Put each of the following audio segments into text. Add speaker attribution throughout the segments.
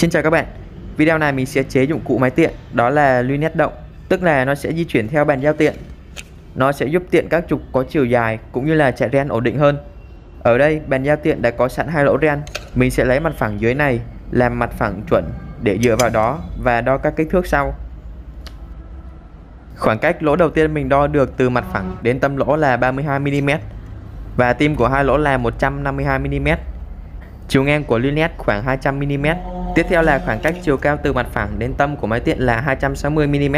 Speaker 1: Xin chào các bạn. Video này mình sẽ chế dụng cụ máy tiện, đó là lunette động, tức là nó sẽ di chuyển theo bàn giao tiện. Nó sẽ giúp tiện các trục có chiều dài cũng như là chạy ren ổn định hơn. Ở đây bàn giao tiện đã có sẵn hai lỗ ren. Mình sẽ lấy mặt phẳng dưới này làm mặt phẳng chuẩn để dựa vào đó và đo các kích thước sau. Khoảng cách lỗ đầu tiên mình đo được từ mặt phẳng đến tâm lỗ là 32 mm và tim của hai lỗ là 152 mm. Chiều ngang của lunette khoảng 200 mm. Tiếp theo là khoảng cách chiều cao từ mặt phẳng đến tâm của máy tiện là 260 mm.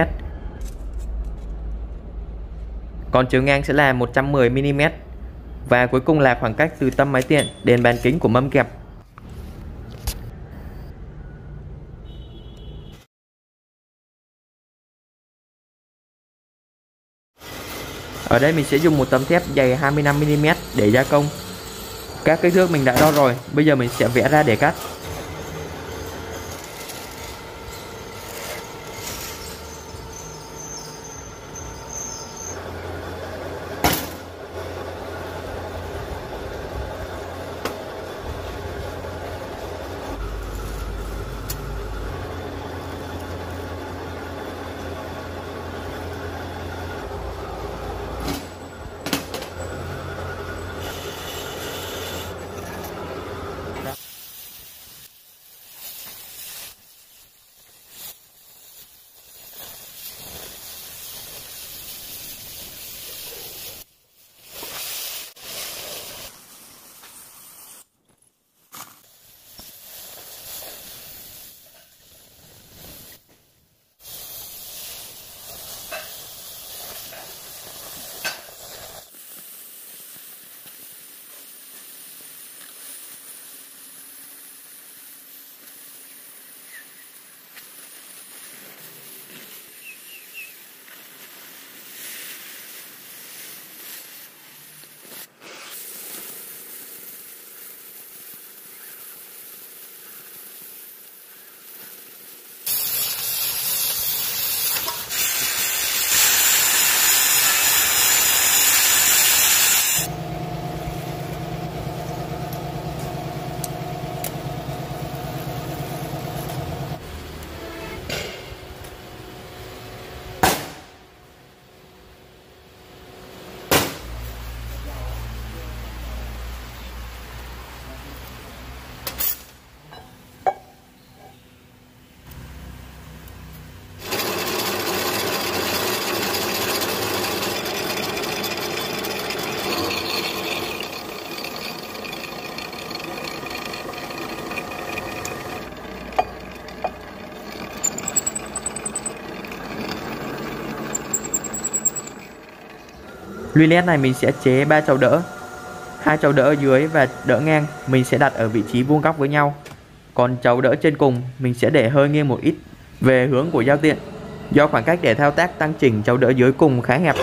Speaker 1: Còn chiều ngang sẽ là 110 mm. Và cuối cùng là khoảng cách từ tâm máy tiện đến bán kính của mâm kẹp. Ở đây mình sẽ dùng một tấm thép dày 25 mm để gia công. Các kích thước mình đã đo rồi, bây giờ mình sẽ vẽ ra để cắt. Lunette này mình sẽ chế 3 chấu đỡ. 2 chấu đỡ ở dưới và đỡ ngang mình sẽ đặt ở vị trí vuông góc với nhau. Còn chấu đỡ trên cùng mình sẽ để hơi nghiêng một ít về hướng của giao tiện. Do khoảng cách để thao tác tăng chỉnh chấu đỡ dưới cùng khá hẹp,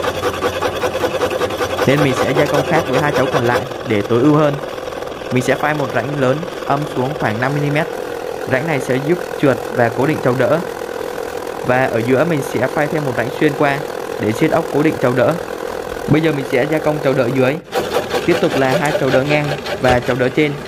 Speaker 1: nên mình sẽ gia công khác với 2 chấu còn lại để tối ưu hơn. Mình sẽ phai một rãnh lớn âm xuống khoảng 5 mm. Rãnh này sẽ giúp trượt và cố định chấu đỡ. Và ở giữa mình sẽ phai thêm một rãnh xuyên qua để siết ốc cố định chấu đỡ. Bây giờ mình sẽ gia công chấu đỡ dưới. Tiếp tục là 2 chấu đỡ ngang và chấu đỡ trên.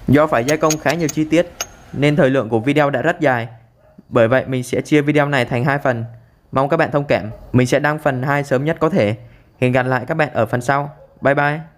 Speaker 1: Do phải gia công khá nhiều chi tiết nên thời lượng của video đã rất dài. Bởi vậy mình sẽ chia video này thành 2 phần. Mong các bạn thông cảm. Mình sẽ đăng phần 2 sớm nhất có thể. Hẹn gặp lại các bạn ở phần sau. Bye bye.